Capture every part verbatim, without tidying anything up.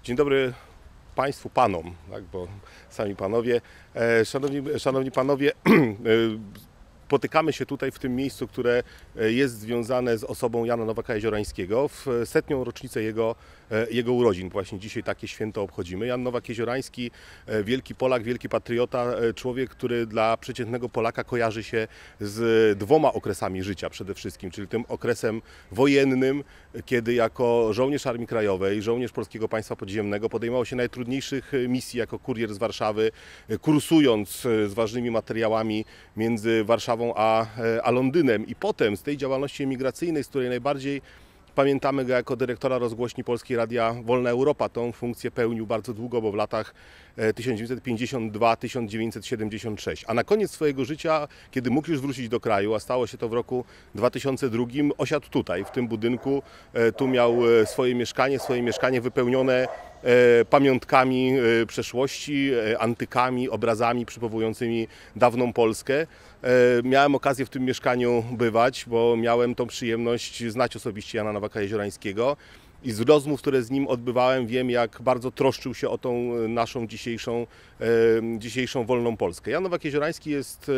Dzień dobry Państwu, Panom, tak, bo sami Panowie. Szanowni, szanowni Panowie, spotykamy się tutaj w tym miejscu, które jest związane z osobą Jana Nowaka-Jeziorańskiego w setnią rocznicę jego, jego urodzin. Właśnie dzisiaj takie święto obchodzimy. Jan Nowak-Jeziorański, wielki Polak, wielki patriota, człowiek, który dla przeciętnego Polaka kojarzy się z dwoma okresami życia przede wszystkim, czyli tym okresem wojennym, kiedy jako żołnierz Armii Krajowej, żołnierz Polskiego Państwa Podziemnego podejmował się najtrudniejszych misji jako kurier z Warszawy, kursując z ważnymi materiałami między Warszawą A, a Londynem, i potem z tej działalności emigracyjnej, z której najbardziej pamiętamy go jako dyrektora rozgłośni Polskiej Radia Wolna Europa. Tą funkcję pełnił bardzo długo, bo w latach tysiąc dziewięćset pięćdziesiąt dwa do tysiąc dziewięćset siedemdziesiąt sześć. A na koniec swojego życia, kiedy mógł już wrócić do kraju, a stało się to w roku dwa tysiące drugim, osiadł tutaj, w tym budynku. Tu miał swoje mieszkanie, swoje mieszkanie wypełnione pamiątkami przeszłości, antykami, obrazami przypołującymi dawną Polskę. Miałem okazję w tym mieszkaniu bywać, bo miałem tą przyjemność znać osobiście Jana Nowaka-Jeziorańskiego. I z rozmów, które z nim odbywałem, wiem, jak bardzo troszczył się o tą naszą dzisiejszą, e, dzisiejszą wolną Polskę. Jan Nowak-Jeziorański jest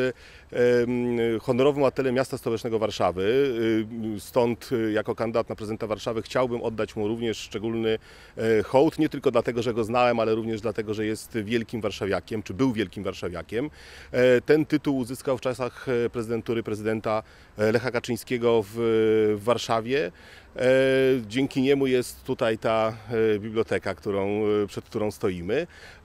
e, honorowym obywatelem miasta stołecznego Warszawy. E, stąd e, jako kandydat na prezydenta Warszawy chciałbym oddać mu również szczególny e, hołd. Nie tylko dlatego, że go znałem, ale również dlatego, że jest wielkim warszawiakiem, czy był wielkim warszawiakiem. E, ten tytuł uzyskał w czasach prezydentury prezydenta Lecha Kaczyńskiego w, w Warszawie. Dzięki niemu jest tutaj ta biblioteka, którą, przed którą stoimy.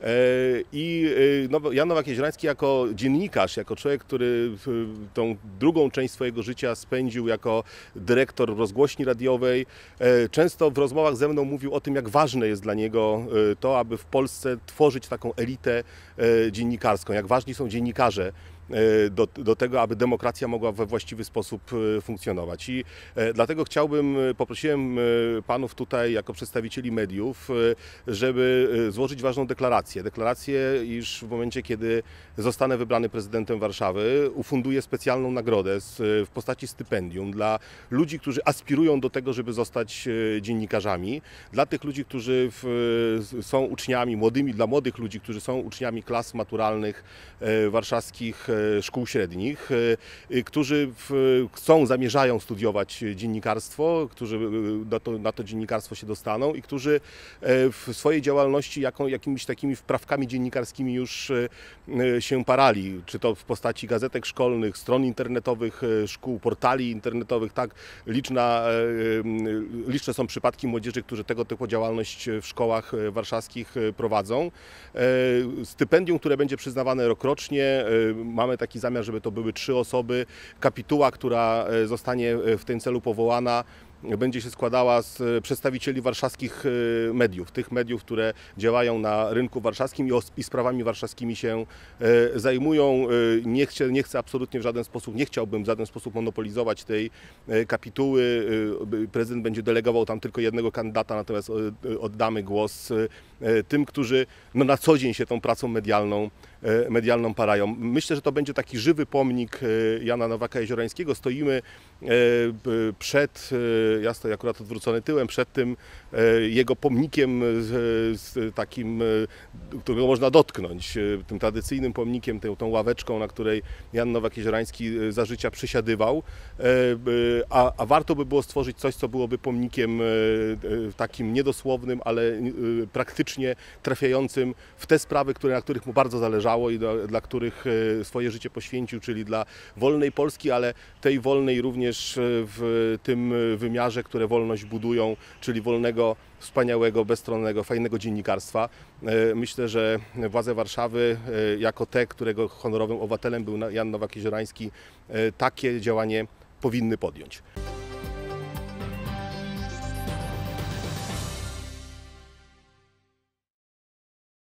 I Jan Nowak-Jeziorański jako dziennikarz, jako człowiek, który tą drugą część swojego życia spędził jako dyrektor rozgłośni radiowej, często w rozmowach ze mną mówił o tym, jak ważne jest dla niego to, aby w Polsce tworzyć taką elitę dziennikarską, jak ważni są dziennikarze Do, do tego, aby demokracja mogła we właściwy sposób funkcjonować. I dlatego chciałbym, poprosiłem panów tutaj jako przedstawicieli mediów, żeby złożyć ważną deklarację. Deklarację, iż w momencie, kiedy zostanę wybrany prezydentem Warszawy, ufunduję specjalną nagrodę w postaci stypendium dla ludzi, którzy aspirują do tego, żeby zostać dziennikarzami. Dla tych ludzi, którzy są uczniami, młodymi, dla młodych ludzi, którzy są uczniami klas maturalnych warszawskich szkół średnich, którzy chcą, zamierzają studiować dziennikarstwo, którzy na to, na to dziennikarstwo się dostaną i którzy w swojej działalności jaką, jakimiś takimi wprawkami dziennikarskimi już się parali, czy to w postaci gazetek szkolnych, stron internetowych szkół, portali internetowych. Tak, liczna, liczne są przypadki młodzieży, którzy tego typu działalność w szkołach warszawskich prowadzą. Stypendium, które będzie przyznawane rokrocznie, mamy taki zamiar, żeby to były trzy osoby. Kapituła, która zostanie w tym celu powołana, będzie się składała z przedstawicieli warszawskich mediów, tych mediów, które działają na rynku warszawskim i sprawami warszawskimi się zajmują. Nie chcę, nie chcę absolutnie w żaden sposób, nie chciałbym w żaden sposób monopolizować tej kapituły. Prezydent będzie delegował tam tylko jednego kandydata, natomiast oddamy głos tym, którzy no, na co dzień się tą pracą medialną, medialną parają. Myślę, że to będzie taki żywy pomnik Jana Nowaka-Jeziorańskiego. Stoimy przed, ja stoję akurat odwrócony tyłem, przed tym jego pomnikiem takim, którego można dotknąć, tym tradycyjnym pomnikiem, tą, tą ławeczką, na której Jan Nowak-Jeziorański za życia przysiadywał, a, a warto by było stworzyć coś, co byłoby pomnikiem takim niedosłownym, ale praktycznie trafiającym w te sprawy, które, na których mu bardzo zależało i do, dla których swoje życie poświęcił, czyli dla wolnej Polski, ale tej wolnej również w tym wymiarze, które wolność budują, czyli wolnego, wspaniałego, bezstronnego, fajnego dziennikarstwa. Myślę, że władze Warszawy, jako te, którego honorowym obywatelem był Jan Nowak-Jeziorański, takie działanie powinny podjąć.